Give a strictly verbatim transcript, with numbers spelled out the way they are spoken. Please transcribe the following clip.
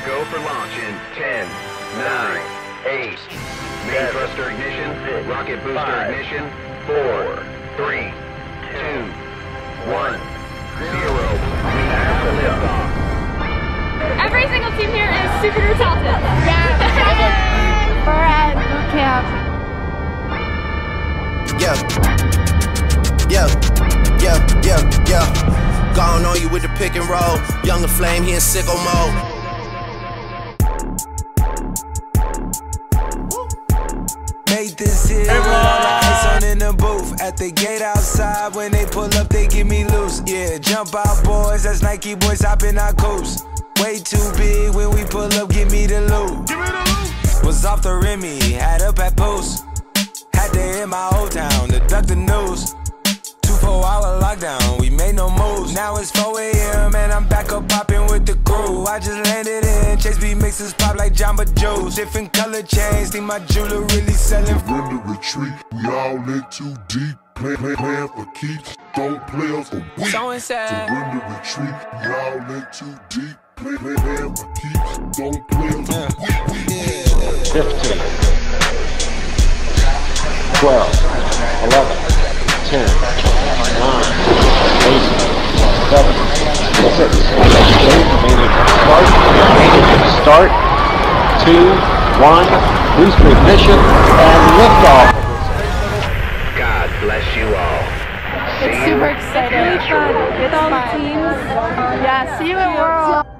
Go for launch in ten, nine, eight. Main thruster ignition, rocket booster five, ignition, four, three, two, one, zero. We have the liftoff. Every single team here is super talented. Yeah. We're at boot camp. Yeah. Yeah. Yeah. Yeah. Yeah. Gone on you with the pick and roll. Younger flame, he in sicko mode. Made this here with all the ice on in the booth. At the gate outside, when they pull up, they get me loose. Yeah, jump out, boys. That's Nike boys hopping our coast. Way too big when we pull up, give me the loot. Give me the loot. Was off the Remy, had up at post. Had to hit my old town to duck the news. Two four hour lockdown, we made no moves. Now it's four A M and I'm back up popping with the crew. I just landed in, Chase B mixes pop like Jamba Joe's. Different color chains, think my jeweler really selling. Run the retreat, we all in too deep. Play, play, playing for keeps, don't play us for weeks. So inside. So run the retreat, we all in too deep. Play, play, playing for keeps, don't play us for weeks. fifteen, twelve, eleven, ten, nine, eight, seven, six, start, start, two, one, booster ignition, and liftoff. God bless you all. It's super exciting. It's really fun with all the teams. Yeah, see you at World.